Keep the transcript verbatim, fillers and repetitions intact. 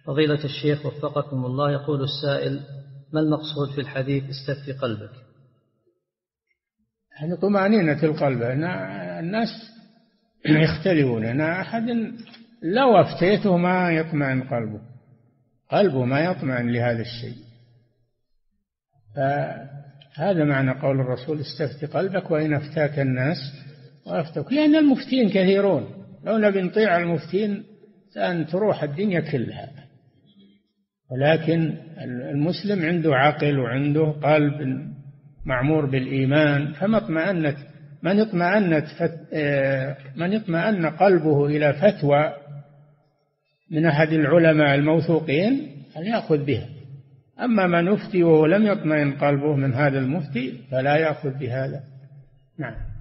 فضيلة الشيخ وفقكم الله، يقول السائل: ما المقصود في الحديث استفتي قلبك؟ هذه طمأنينة القلب. الناس يختلفون، أنا أحد لو أفتيته ما يطمئن قلبه قلبه ما يطمئن لهذا الشيء. فهذا معنى قول الرسول: استفتي قلبك وإن أفتاك الناس وأفتوك. لأن المفتين كثيرون، لو نبي نطيع المفتين أن تروح الدنيا كلها. ولكن المسلم عنده عقل وعنده قلب معمور بالإيمان، فما اطمأنت من اطمأنت من اطمأن قلبه إلى فتوى من أحد العلماء الموثوقين فليأخذ بها. أما من يفتي وهو لم يطمئن قلبه من هذا المفتي فلا يأخذ بهذا. نعم.